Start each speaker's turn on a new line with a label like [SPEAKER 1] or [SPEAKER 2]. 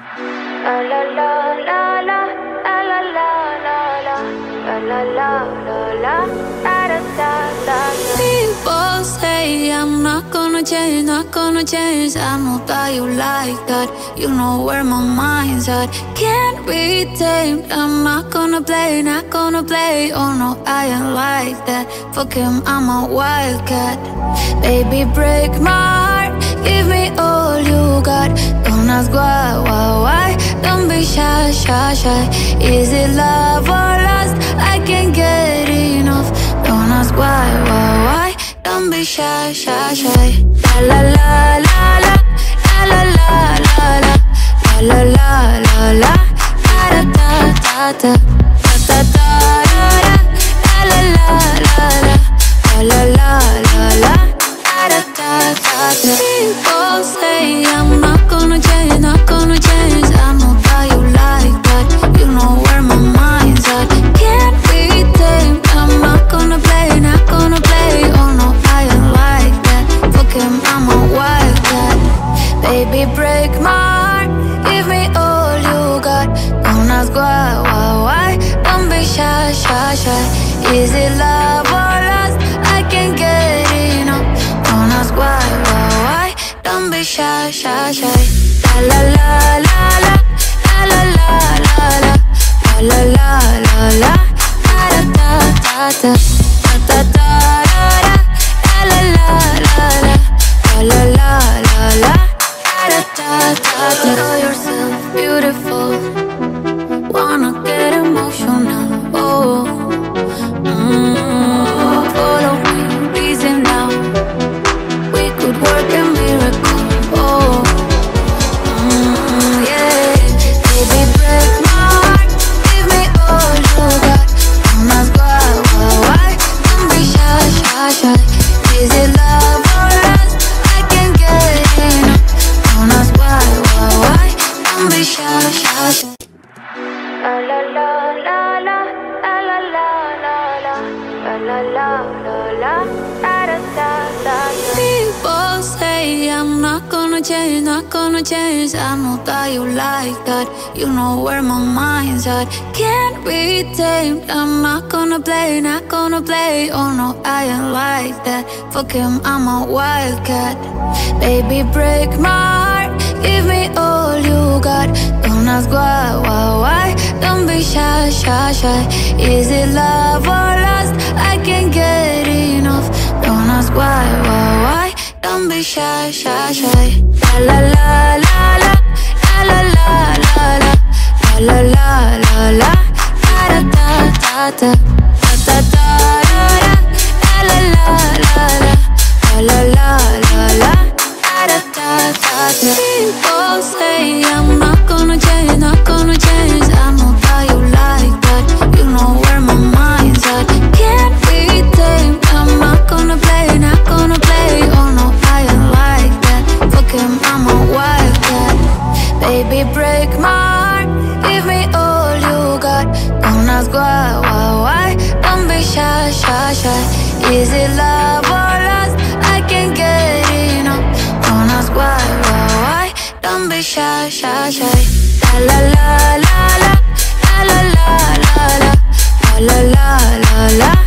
[SPEAKER 1] La la la la la, la la la la la, la la la la la, da da da da.
[SPEAKER 2] People say I'm not gonna change, not gonna change. I know that you like that. You know where my mind's at. Can't be tamed. I'm not gonna play, not gonna play. Oh no, I ain't like that. Fuck him, I'm a wildcat. Baby, break my heart. Give me all you got. Don't ask why. Don't be shy, shy, shy. Is it love or lust? I can't get enough. Don't ask why. Don't be shy, shy, shy. La la la la la, la la la la la, la la la la, da da da da da, da da da da, la la la la, la la la la, da da da da. People say I'm not gonna change, not gonna change. I know that you like that. You know where my mind's at. Can't be tamed. I'm not gonna play, not gonna play. Oh no, I ain't like that. Fuck him, I'm a wildcat. Baby, break my heart. Give me all you got. Don't ask why. Don't be shy, shy, shy. Is it love or lust? I can't get enough. Don't ask why. Don't be shy, shy, shy. La la la la la, la la la la la, la la la la, da da da da, da da da da, la la la la, la la la la, da da da da. Call yourself beautiful. Wanna get emotional. Oh, follow me, reason now. We could work a miracle. Oh, yeah. Baby, break my heart. Give me all you got. Don't ask why. Don't be shy, shy, shy. Is it love or lust? I can't get enough. Don't ask why. Don't be shy, shy, shy.
[SPEAKER 1] La la la la la, la la la la la, la la la la la, da da da da.
[SPEAKER 2] People say I'm not gonna change, not gonna change. I know that you like that. You know where my mind's at. Can't be tamed. I'm not gonna play, not gonna play. Oh no, I ain't like that. Fuck him, I'm a wildcat. Baby, break my heart. Give me all you got. Don't ask why. Don't be shy, shy, shy. Is it love or lust? I can't get enough. Don't ask why. Don't be shy, shy, shy. La la la la la, la la la la la, la la la la, da da da da, da da da da, la la la la, la la la la, da da da da. People say I'm not gonna change, not gonna change. I know that you like that. You know where my mind's at. Can't be tamed. I'm not gonna play, not gonna play. Oh no, I ain't like that. Fuck him, I'm a wildcat. Baby, break my heart. Give me all you got. Don't ask why. Don't be shy, shy, shy. Is it love or lust? I can't get enough. Don't ask why. Don't be shy, shy, shy. La la la la la, la la la la la, la la la la la.